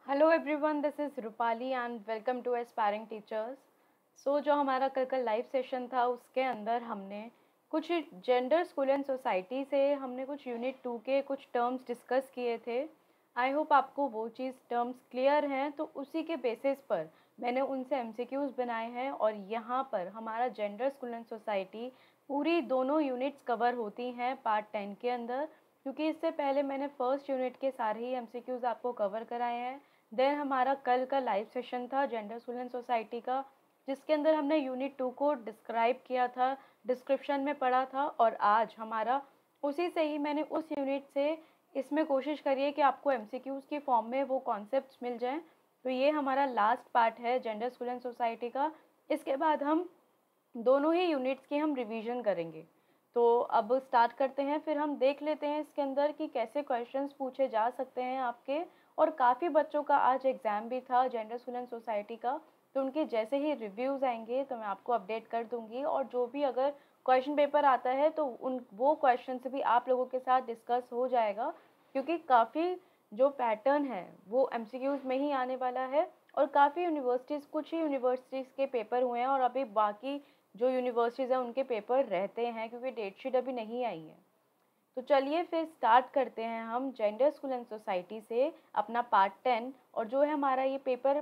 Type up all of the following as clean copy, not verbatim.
Hello everyone, this is Rupali and welcome to aspiring teachers. जो हमारा कल का लाइव सेशन था उसके अंदर हमने कुछ जेंडर स्कूल एंड सोसाइटी से हमने कुछ यूनिट 2 के कुछ टर्म्स डिस्कस किए थे। आई होप आपको वो चीज़ टर्म्स क्लियर हैं, तो उसी के बेसिस पर मैंने उनसे एमसीक्यूज़ बनाए हैं और यहाँ पर हमारा जेंडर स्कूल एंड सोसाइटी पूरी दोनों यूनिट्स कवर होती हैं पार्ट 10 के अंदर, क्योंकि इससे पहले मैंने फर्स्ट यूनिट के सारे ही एमसीक्यूज़ आपको कवर कराए हैं। देन हमारा कल का लाइव सेशन था जेंडर स्कूल एंड सोसाइटी का, जिसके अंदर हमने यूनिट 2 को डिस्क्राइब किया था, डिस्क्रिप्शन में पढ़ा था। और आज हमारा उसी से ही मैंने उस यूनिट से इसमें कोशिश करी है कि आपको एमसीक्यूज़ की फॉर्म में वो कॉन्सेप्ट्स मिल जाएं। तो ये हमारा लास्ट पार्ट है जेंडर स्कूल एंड सोसाइटी का। इसके बाद हम दोनों ही यूनिट्स की हम रिवीजन करेंगे। तो अब स्टार्ट करते हैं, फिर हम देख लेते हैं इसके अंदर कि कैसे क्वेश्चंस पूछे जा सकते हैं आपके। और काफ़ी बच्चों का आज एग्ज़ाम भी था जेंडर स्कूल एंड सोसाइटी का, तो उनके जैसे ही रिव्यूज़ आएंगे तो मैं आपको अपडेट कर दूंगी। और जो भी अगर क्वेश्चन पेपर आता है तो उन वो क्वेश्चन भी आप लोगों के साथ डिस्कस हो जाएगा, क्योंकि काफ़ी जो पैटर्न है वो एमसीक्यूज़ में ही आने वाला है। और काफ़ी यूनिवर्सिटीज़, कुछ ही यूनिवर्सिटीज़ के पेपर हुए हैं और अभी बाकी जो यूनिवर्सिटीज़ हैं उनके पेपर रहते हैं, क्योंकि डेट शीट अभी नहीं आई है। तो चलिए फिर स्टार्ट करते हैं हम जेंडर स्कूल एंड सोसाइटी से अपना पार्ट 10। और जो है हमारा ये पेपर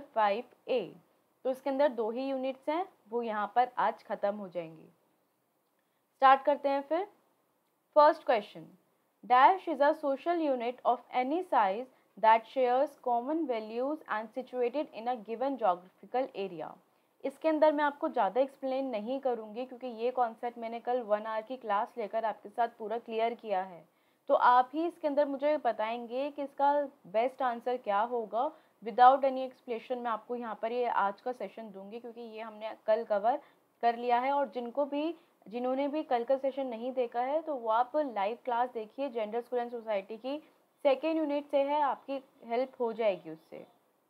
5A। तो इसके अंदर 2 ही यूनिट्स हैं, वो यहाँ पर आज ख़त्म हो जाएंगी। स्टार्ट करते हैं फिर। First question, dash is a social unit of any size that shares common values and situated in a given geographical area. इसके अंदर मैं आपको ज़्यादा एक्सप्लेन नहीं करूँगी, क्योंकि ये कॉन्सेप्ट मैंने कल 1 आवर की क्लास लेकर आपके साथ पूरा क्लियर किया है। तो आप ही इसके अंदर मुझे बताएंगे कि इसका बेस्ट आंसर क्या होगा। विदाउट एनी एक्सप्लेनेशन मैं आपको यहाँ पर ये आज का सेशन दूंगी, क्योंकि ये हमने कल कवर कर लिया है। और जिन्होंने भी कल का सेशन नहीं देखा है तो वो आप लाइव क्लास देखिए, जेंडर स्कूल एंड सोसाइटी की सेकेंड यूनिट से है, आपकी हेल्प हो जाएगी उससे।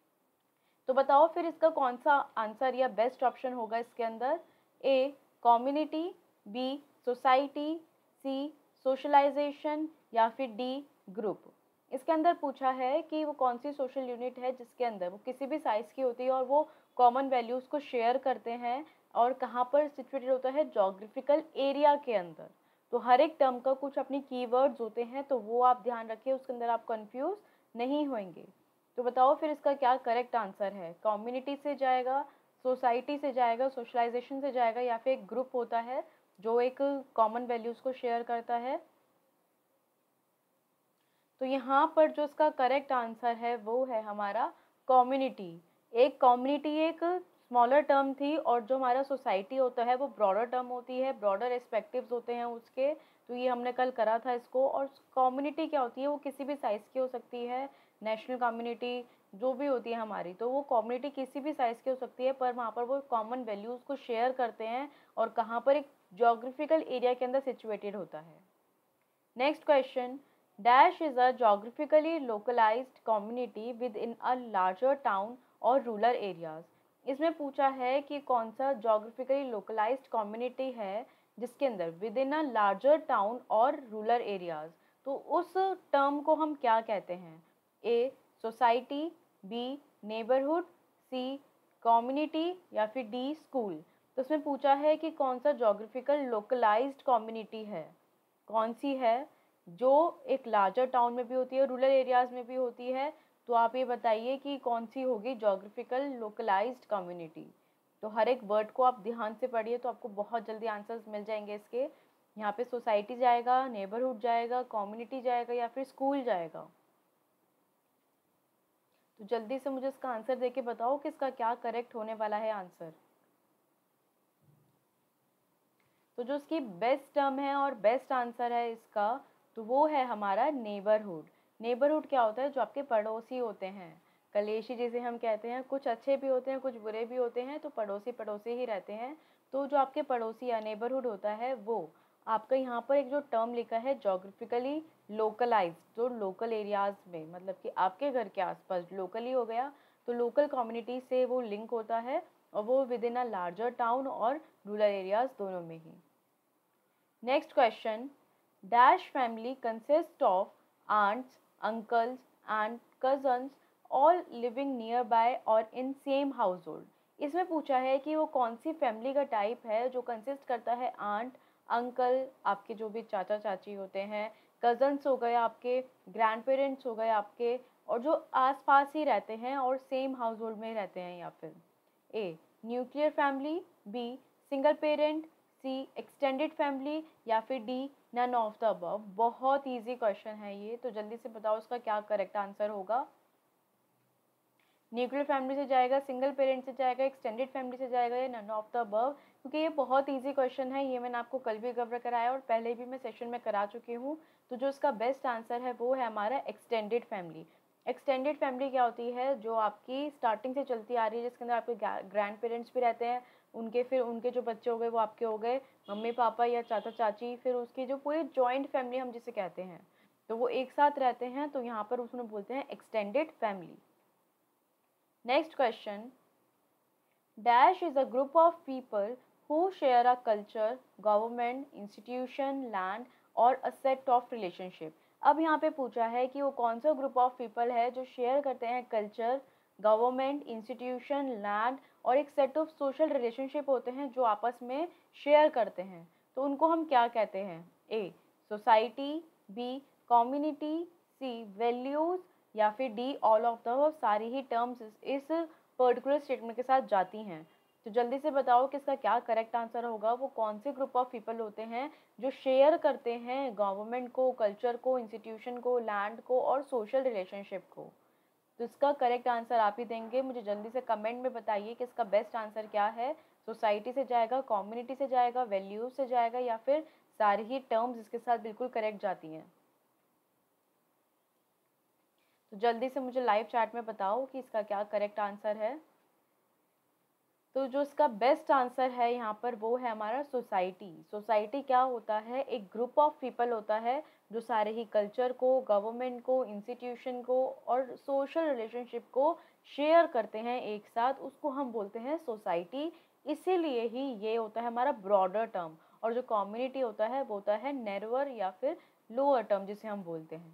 तो बताओ फिर इसका कौन सा आंसर या बेस्ट ऑप्शन होगा इसके अंदर। A community, B society, C socialization, या फिर डी ग्रुप। इसके अंदर पूछा है कि वो कौन सी सोशल यूनिट है जिसके अंदर वो किसी भी साइज़ की होती है और वो कॉमन वैल्यूज़ को शेयर करते हैं, और कहाँ पर सिचुएटेड होता है, जोग्राफिकल एरिया के अंदर। तो हर एक टर्म का कुछ अपनी कीवर्ड्स होते हैं, तो वो आप ध्यान रखिए, उसके अंदर आप कंफ्यूज नहीं होंगे। तो बताओ फिर इसका क्या करेक्ट आंसर है। कम्युनिटी से जाएगा, सोसाइटी से जाएगा, सोशलाइजेशन से जाएगा, या फिर एक ग्रुप होता है जो एक कॉमन वैल्यूज़ को शेयर करता है। तो यहाँ पर जो इसका करेक्ट आंसर है वो है हमारा कम्युनिटी। एक कम्युनिटी एक स्मॉलर टर्म थी, और जो हमारा सोसाइटी होता है वो ब्रॉडर टर्म होती है, ब्रॉडर एस्पेक्टिव्स होते हैं उसके। तो ये हमने कल करा था इसको। और कम्युनिटी क्या होती है, वो किसी भी साइज़ की हो सकती है, नेशनल कम्युनिटी जो भी होती है हमारी, तो वो कम्युनिटी किसी भी साइज़ की हो सकती है, पर वहाँ पर वो कॉमन वैल्यूज़ को शेयर करते हैं, और कहाँ पर एक जोग्राफिकल एरिया के अंदर सिचुएटेड होता है। Next question, dash is a geographically localized community within a larger town और रूरल एरियाज। इसमें पूछा है कि कौन सा geographically localized community है जिसके अंदर within a larger town और रूरल एरियाज। तो उस टर्म को हम क्या कहते हैं। A society, B neighbourhood, C community, या फिर डी स्कूल। तो इसमें पूछा है कि कौन सा जोग्राफिकल लोकलाइज्ड कम्युनिटी है, कौन सी है जो एक लार्जर टाउन में भी होती है, रूरल एरियाज़ में भी होती है। तो आप ये बताइए कि कौन सी होगी जोग्राफिकल लोकलाइज्ड कम्युनिटी। तो हर एक वर्ड को आप ध्यान से पढ़िए, तो आपको बहुत जल्दी आंसर्स मिल जाएंगे इसके। यहाँ पे सोसाइटी जाएगा, नेबरहुड जाएगा, कम्युनिटी जाएगा, या फिर स्कूल जाएगा। तो जल्दी से मुझे इसका आंसर देके बताओ कि इसका क्या करेक्ट होने वाला है आंसर। तो जो इसकी बेस्ट टर्म है और बेस्ट आंसर है इसका, तो वो है हमारा नेबरहुड। नेबरहुड क्या होता है, जो आपके पड़ोसी होते हैं, कलेशी जिसे हम कहते हैं। कुछ अच्छे भी होते हैं, कुछ बुरे भी होते हैं, तो पड़ोसी पड़ोसी ही रहते हैं। तो जो आपके पड़ोसी या नेबरहुड होता है वो आपका, यहाँ पर एक जो टर्म लिखा है जोग्राफिकली लोकलाइज, जो लोकल एरियाज़ में, मतलब कि आपके घर के आसपास लोकली हो गया, तो लोकल कम्युनिटी से वो लिंक होता है, और वो within a larger town और रूरल एरियाज़ दोनों में ही। Next question, dash family consists of aunts, uncles and cousins all living nearby और इन सेम हाउस होल्ड। इसमें पूछा है कि वो कौन सी फैमिली का टाइप है जो कंसिस्ट करता है आंट, अंकल, आपके जो भी चाचा चाची होते हैं, कजन्स हो गए आपके, ग्रैंड पेरेंट्स हो गए आपके, और जो आस पास ही रहते हैं और सेम हाउस होल्ड में रहते हैं। या फिर A nuclear family, B single parent, C extended family, या फिर D none of the above. बहुत इजी क्वेश्चन है ये, तो जल्दी से बताओ इसका क्या करेक्ट आंसर होगा। न्यूक्लियर फैमिली से जाएगा, सिंगल पेरेंट से जाएगा, एक्सटेंडेड फैमिली से जाएगा, या नन ऑफ द अबव। क्योंकि ये बहुत इजी क्वेश्चन है, ये मैंने आपको कल भी कवर कराया और पहले भी मैं सेशन में करा चुकी हूँ। तो जो इसका बेस्ट आंसर है वो है हमारा एक्सटेंडेड फैमिली। एक्सटेंडेड फैमिली क्या होती है, जो आपकी स्टार्टिंग से चलती आ रही है, जिसके अंदर आपके ग्रैंड पेरेंट्स भी रहते हैं, उनके फिर उनके जो बच्चे हो गए वो आपके हो गए मम्मी पापा या चाचा चाची, फिर उसकी जो पूरी जॉइंट फैमिली हम जिसे कहते हैं, तो वो एक साथ रहते हैं, तो यहाँ पर उसमें बोलते हैं extended family. Next question, dash is a group of people who share a culture, government, institution, land और a set of relationship। अब यहाँ पे पूछा है कि वो कौन सा ग्रुप ऑफ पीपल है जो शेयर करते हैं कल्चर, गवर्नमेंट, इंस्टीट्यूशन, लैंड और एक सेट ऑफ सोशल रिलेशनशिप होते हैं जो आपस में शेयर करते हैं। तो उनको हम क्या कहते हैं? A society, B community, C values, या फिर डी ऑल ऑफ द। सारी ही टर्म्स इस पर्टिकुलर स्टेटमेंट के साथ जाती हैं। तो जल्दी से बताओ कि इसका क्या करेक्ट आंसर होगा। वो कौन से ग्रुप ऑफ पीपल होते हैं जो शेयर करते हैं गवर्नमेंट को, कल्चर को, इंस्टीट्यूशन को, लैंड को और सोशल रिलेशनशिप को। तो इसका करेक्ट आंसर आप ही देंगे। मुझे जल्दी से कमेंट में बताइए कि इसका बेस्ट आंसर क्या है। सोसाइटी से जाएगा, कम्युनिटी से जाएगा, वैल्यूज से जाएगा, या फिर सारी ही टर्म्स इसके साथ बिल्कुल करेक्ट जाती हैं। तो जल्दी से मुझे लाइव चैट में बताओ कि इसका क्या करेक्ट आंसर है। तो जो इसका बेस्ट आंसर है यहाँ पर वो है हमारा सोसाइटी। सोसाइटी क्या होता है? एक ग्रुप ऑफ पीपल होता है जो सारे ही कल्चर को, गवर्नमेंट को, इंस्टीट्यूशन को और सोशल रिलेशनशिप को शेयर करते हैं एक साथ, उसको हम बोलते हैं सोसाइटी। इसीलिए ही ये होता है हमारा ब्रॉडर टर्म, और जो कम्युनिटी होता है वो होता है नैरोअर या फिर लोअर टर्म जिसे हम बोलते हैं।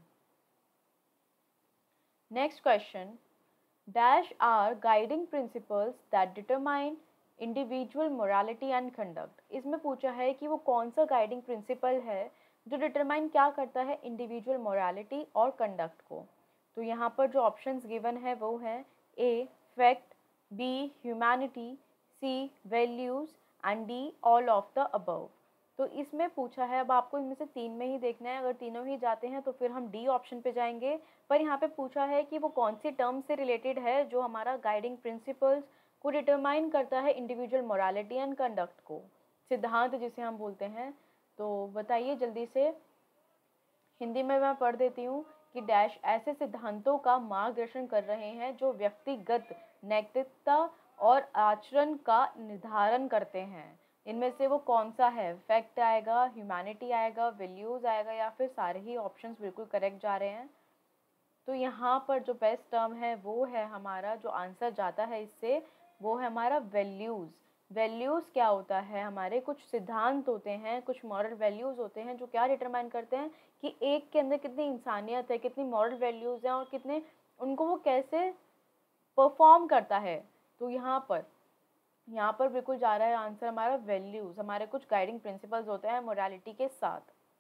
Next question, dash are guiding principles that determine individual morality and conduct। इसमें पूछा है कि वो कौन सा गाइडिंग प्रिंसिपल है जो डिटरमाइन क्या करता है इंडिविजुअल मोरालिटी और कंडक्ट को। तो यहाँ पर जो ऑप्शंस गिवन है वो है A fact, B humanity, C values and D all of the above. तो इसमें पूछा है, अब आपको इनमें से तीन में ही देखना है। अगर तीनों ही जाते हैं तो फिर हम डी ऑप्शन पे जाएंगे। पर यहाँ पे पूछा है कि वो कौन सी टर्म से रिलेटेड है जो हमारा गाइडिंग प्रिंसिपल्स को डिटरमाइन करता है इंडिविजुअल मोरालिटी एंड कंडक्ट को, सिद्धांत जिसे हम बोलते हैं। तो बताइए जल्दी से। हिंदी में मैं पढ़ देती हूँ कि डैश ऐसे सिद्धांतों का मार्गदर्शन कर रहे हैं जो व्यक्तिगत नैतिकता और आचरण का निर्धारण करते हैं। इनमें से वो कौन सा है? फैक्ट आएगा, ह्यूमैनिटी आएगा, वैल्यूज आएगा, या फिर सारे ही ऑप्शंस बिल्कुल करेक्ट जा रहे हैं। तो यहाँ पर जो बेस्ट टर्म है वो है हमारा, जो आंसर जाता है इससे, वो है हमारा वैल्यूज़। वैल्यूज़ क्या होता है? हमारे कुछ सिद्धांत होते हैं, कुछ मॉरल वैल्यूज़ होते हैं जो क्या डिटरमाइन करते हैं कि एक के अंदर कितनी इंसानियत है, कितनी मॉरल वैल्यूज़ हैं और कितने उनको वो कैसे परफॉर्म करता है। तो यहाँ पर बिल्कुल जा रहा है आंसर हमारा वैल्यूज़। हमारे कुछ गाइडिंग प्रिंसिपल्स होते हैं मोरालिटी के साथ।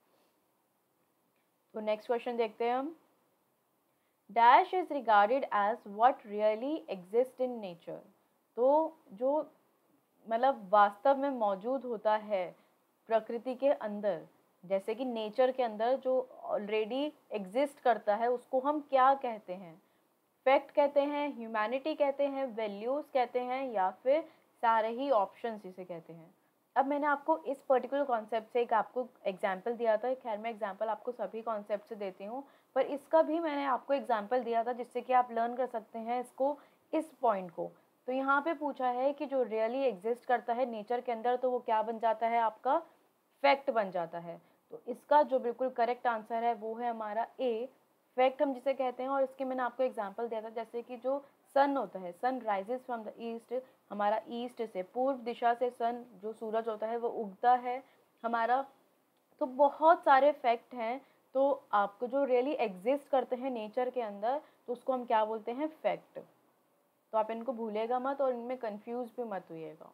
तो नेक्स्ट क्वेश्चन देखते हैं हम। Dash is regarded as what really exist in nature. तो जो मतलब वास्तव में मौजूद होता है प्रकृति के अंदर, जैसे कि नेचर के अंदर जो ऑलरेडी एग्जिस्ट करता है, उसको हम क्या कहते हैं? फैक्ट कहते हैं, ह्यूमैनिटी कहते हैं, वैल्यूज़ कहते हैं, या फिर सारे ही ऑप्शंस जिसे कहते हैं। अब मैंने आपको इस पर्टिकुलर कॉन्सेप्ट से एक आपको एग्जाम्पल दिया था। खैर मैं एग्जाम्पल आपको सभी कॉन्सेप्ट से देती हूँ, पर इसका भी मैंने आपको एग्जाम्पल दिया था जिससे कि आप लर्न कर सकते हैं इसको, इस पॉइंट को। तो यहाँ पे पूछा है कि जो रियली एग्जिस्ट करता है नेचर के अंदर, तो वो क्या बन जाता है? आपका फैक्ट बन जाता है। तो इसका जो बिल्कुल करेक्ट आंसर है वो है हमारा ए फैक्ट हम जिसे कहते हैं। और इसके मैंने आपको एग्जांपल दिया था, जैसे कि जो सन होता है, sun rises from the east, हमारा ईस्ट से, पूर्व दिशा से सन जो सूरज होता है वो उगता है हमारा। तो बहुत सारे फैक्ट हैं तो आपको जो रियली एग्जिस्ट करते हैं नेचर के अंदर, तो उसको हम क्या बोलते हैं, फैक्ट। तो आप इनको भूलिएगा मत और इनमें कंफ्यूज भी मत होइएगा।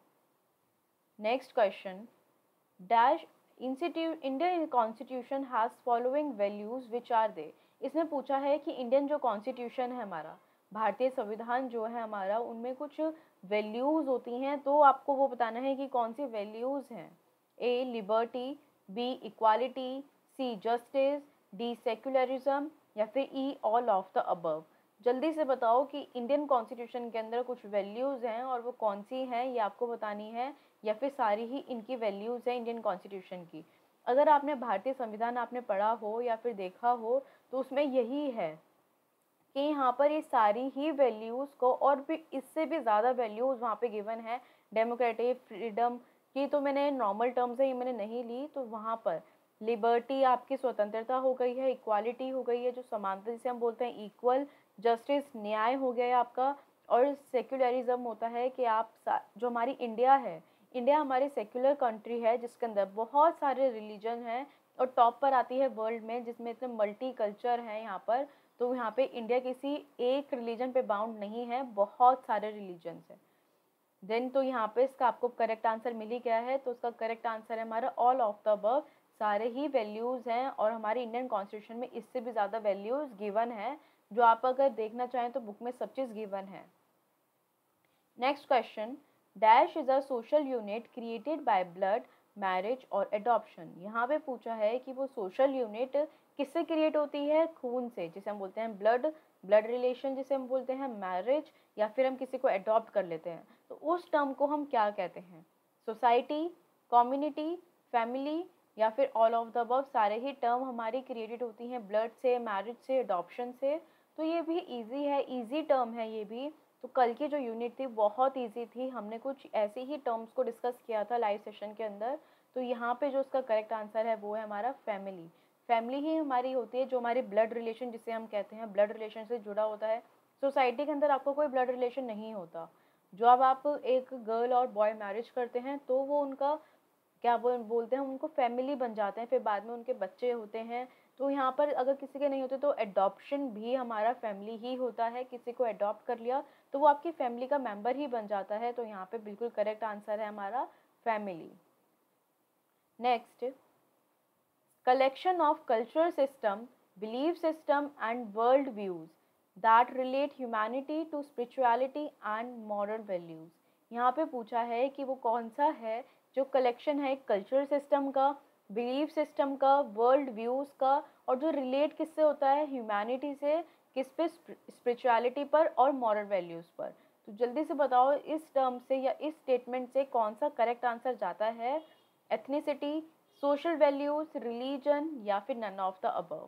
Next question, dash Indian constitution has following values which are they. इसमें पूछा है कि इंडियन जो कॉन्स्टिट्यूशन है हमारा, भारतीय संविधान जो है हमारा, उनमें कुछ वैल्यूज़ होती हैं, तो आपको वो बताना है कि कौन सी वैल्यूज़ हैं। A liberty, B equality, C justice, D secularism, या फिर E all of the above. जल्दी से बताओ कि इंडियन कॉन्स्टिट्यूशन के अंदर कुछ वैल्यूज़ हैं और वो कौन सी हैं, ये आपको बतानी है, या फिर सारी ही इनकी वैल्यूज़ हैं इंडियन कॉन्स्टिट्यूशन की। अगर आपने भारतीय संविधान आपने पढ़ा हो या फिर देखा हो, तो उसमें यही है कि यहाँ पर ये सारी ही वैल्यूज़ को और भी इससे भी ज़्यादा वैल्यूज़ वहाँ पे गिवन है। डेमोक्रेटिक, फ्रीडम की तो मैंने नॉर्मल टर्म्स है, ये मैंने नहीं ली, तो वहाँ पर लिबर्टी आपकी स्वतंत्रता हो गई है, इक्वालिटी हो गई है जो समानता जिसे हम बोलते हैं इक्वल, जस्टिस न्याय हो गया है आपका, और सेक्युलरिज्म होता है कि आप जो हमारी इंडिया है, इंडिया हमारी सेक्युलर कंट्री है जिसके अंदर बहुत सारे रिलीजन हैं और टॉप पर आती है वर्ल्ड में, जिसमें इतने मल्टी कल्चर हैं यहाँ पर। तो यहाँ पे इंडिया किसी एक रिलीजन पे बाउंड नहीं है, बहुत सारे रिलीजन्स हैं। देन तो यहाँ पे इसका आपको करेक्ट आंसर मिल ही गया है, तो उसका करेक्ट आंसर है हमारा ऑल ऑफ द अबव। सारे ही वैल्यूज़ हैं और हमारे इंडियन कॉन्स्टिट्यूशन में इससे भी ज़्यादा वैल्यूज़ गिवन है, जो आप अगर देखना चाहें तो बुक में सब चीज़ गिवन है। Next question, dash is a social unit created by blood, marriage और एडॉप्शन। यहाँ पे पूछा है कि वो सोशल यूनिट किससे क्रिएट होती है, खून से, जिसे हम बोलते हैं ब्लड, ब्लड रिलेशन जिसे हम बोलते हैं मैरिज, या फिर हम किसी को अडॉप्ट कर लेते हैं, तो उस टर्म को हम क्या कहते हैं, सोसाइटी, कम्युनिटी, फैमिली, या फिर ऑल ऑफ द अबव। सारे ही टर्म हमारी क्रिएटेड होती हैं ब्लड से, मैरिज से, अडॉप्शन से। तो ये भी इजी है, इजी टर्म है ये भी। तो कल की जो यूनिट थी बहुत इजी थी, हमने कुछ ऐसे ही टर्म्स को डिस्कस किया था लाइव सेशन के अंदर। तो यहाँ पे जो उसका करेक्ट आंसर है वो है हमारा फैमिली। फैमिली ही हमारी होती है जो हमारी ब्लड रिलेशन जिसे हम कहते हैं, ब्लड रिलेशन से जुड़ा होता है। सोसाइटी के अंदर आपको कोई ब्लड रिलेशन नहीं होता। जो अब आप एक गर्ल और बॉय मैरिज करते हैं तो वो उनका क्या बोलते हैं, उनको फैमिली बन जाते हैं, फिर बाद में उनके बच्चे होते हैं। तो यहाँ पर अगर किसी के नहीं होते तो एडॉप्शन भी हमारा फैमिली ही होता है, किसी को अडॉप्ट कर लिया तो वो आपकी फैमिली का मेंबर ही बन जाता है। तो यहाँ पे बिल्कुल करेक्ट आंसर है हमारा family. Next, collection of cultural system, belief system and world views that relate humanity to spirituality and moral values. यहाँ पे पूछा है कि वो कौन सा है जो कलेक्शन है कल्चरल सिस्टम का, बिलीफ सिस्टम का, वर्ल्ड व्यूज़ का, और जो रिलेट किससे होता है, ह्यूमैनिटी से, किस पे, स्पिरिचुअलिटी पर और मॉरल वैल्यूज़ पर। तो जल्दी से बताओ इस टर्म से या इस स्टेटमेंट से कौन सा करेक्ट आंसर जाता है, एथनिसिटी, सोशल वैल्यूज़, रिलीजन, या फिर नन ऑफ द अबव।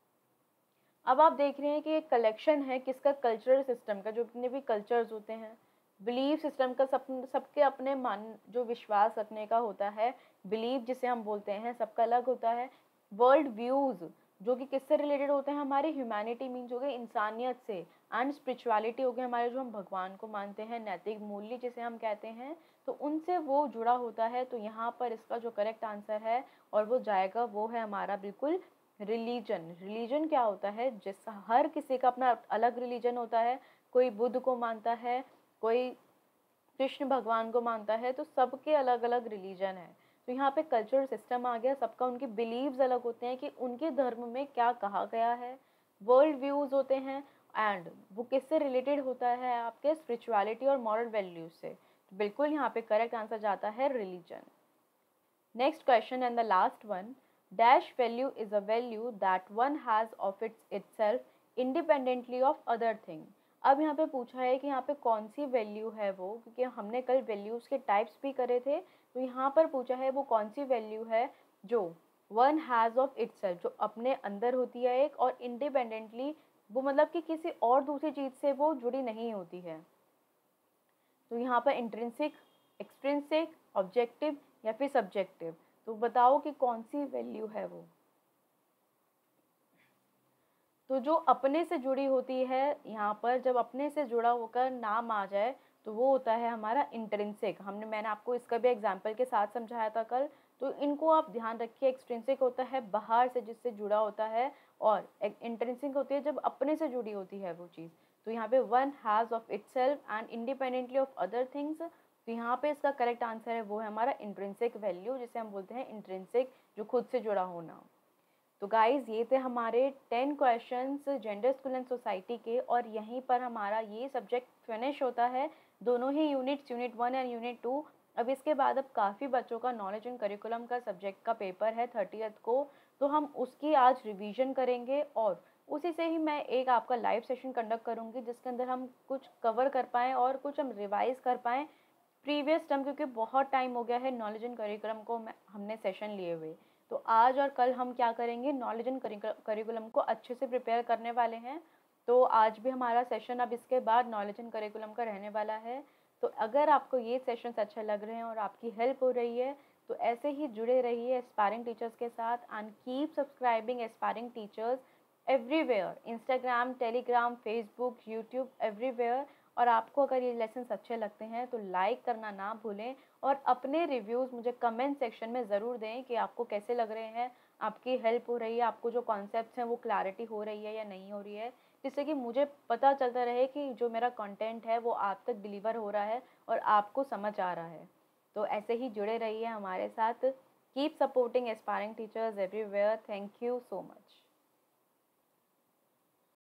अब आप देख रहे हैं कि एक कलेक्शन है किसका, कल्चरल सिस्टम का, जो जितने भी कल्चर्स होते हैं, बिलीफ सिस्टम का, सबके अपने मान जो विश्वास रखने का होता है, बिलीफ जिसे हम बोलते हैं सबका अलग होता है। वर्ल्ड व्यूज़ जो कि किससे रिलेटेड होते हैं, हमारे ह्यूमैनिटी मीन्स हो गए इंसानियत से, एंड स्पिरिचुअलिटी हो गए हमारे जो हम भगवान को मानते हैं, नैतिक मूल्य जिसे हम कहते हैं, तो उनसे वो जुड़ा होता है। तो यहाँ पर इसका जो करेक्ट आंसर है और वो जाएगा वो है हमारा बिल्कुल रिलीजन। रिलीजन क्या होता है, जिस हर किसी का अपना अलग रिलीजन होता है, कोई बुद्ध को मानता है, कोई कृष्ण भगवान को मानता है, तो सबके अलग अलग रिलीजन है। तो यहाँ पे कल्चरल सिस्टम आ गया, सबका उनके बिलीव्स अलग होते हैं कि उनके धर्म में क्या कहा गया है। वर्ल्ड व्यूज होते हैं एंड वो किससे रिलेटेड होता है, आपके स्पिरिचुअलिटी और मॉरल वैल्यूज से। तो बिल्कुल यहाँ पे करेक्ट आंसर जाता है religion. Next question and the last one, dash value is a value that one has of itself independently of other thing. अब यहाँ पे पूछा है कि यहाँ पे कौन सी वैल्यू है वो, क्योंकि हमने कल वैल्यूज़ के टाइप्स भी करे थे। तो यहाँ पर पूछा है वो कौन सी वैल्यू है जो वन हैज़ ऑफ इटसेल्फ, जो अपने अंदर होती है एक, और इंडिपेंडेंटली वो मतलब कि किसी और दूसरी चीज़ से वो जुड़ी नहीं होती है। तो यहाँ पर इंट्रिंसिक, एक्सट्रिंसिक, ऑब्जेक्टिव, या फिर सब्जेक्टिव। तो बताओ कि कौन सी वैल्यू है वो। तो जो अपने से जुड़ी होती है, यहाँ पर जब अपने से जुड़ा होकर नाम आ जाए तो वो होता है हमारा इंट्रिंसिक। मैंने आपको इसका भी एग्जाम्पल के साथ समझाया था कल। तो इनको आप ध्यान रखिए। एक्सट्रिंसिक होता है बाहर से जिससे जुड़ा होता है, और इंट्रिंसिक होती है जब अपने से जुड़ी होती है वो चीज़। तो यहाँ पे one has of itself and independently of other things. तो यहाँ पे इसका करेक्ट आंसर है वो है हमारा इंट्रिंसिक वैल्यू, जिसे हम बोलते हैं इंट्रिंसिक, जो खुद से जुड़ा होना। तो गाइज़ ये थे हमारे 10 questions gender school and society के, और यहीं पर हमारा ये सब्जेक्ट फिनिश होता है, दोनों ही यूनिट्स, यूनिट 1 एंड यूनिट 2। अब इसके बाद अब काफ़ी बच्चों का नॉलेज एंड करिकुलम का सब्जेक्ट का पेपर है 30th को, तो हम उसकी आज रिवीजन करेंगे, और उसी से ही मैं एक आपका लाइव सेशन कंडक्ट करूँगी जिसके अंदर हम कुछ कवर कर पाएँ और कुछ हम रिवाइज़ कर पाएँ प्रीवियस टर्म, क्योंकि बहुत टाइम हो गया है नॉलेज एंड करिकुलम को हमने सेशन लिए हुए। तो आज और कल हम क्या करेंगे, नॉलेज एंड करिकुलम को अच्छे से प्रिपेयर करने वाले हैं। तो आज भी हमारा सेशन अब इसके बाद नॉलेज एंड करिकुलम का रहने वाला है। तो अगर आपको ये सेशंस अच्छे लग रहे हैं और आपकी हेल्प हो रही है, तो ऐसे ही जुड़े रहिए एस्पायरिंग टीचर्स के साथ, and keep subscribing aspiring teachers everywhere, Instagram, Telegram, Facebook, YouTube, everywhere. और आपको अगर ये लेसन्स अच्छे लगते हैं तो लाइक करना ना भूलें, और अपने रिव्यूज़ मुझे कमेंट सेक्शन में ज़रूर दें कि आपको कैसे लग रहे हैं, आपकी हेल्प हो रही है, आपको जो कॉन्सेप्ट्स हैं वो क्लैरिटी हो रही है या नहीं हो रही है, जिससे कि मुझे पता चलता रहे कि जो मेरा कंटेंट है वो आप तक डिलीवर हो रहा है और आपको समझ आ रहा है। तो ऐसे ही जुड़े रहिए हमारे साथ। Keep supporting aspiring teachers everywhere. Thank you so much.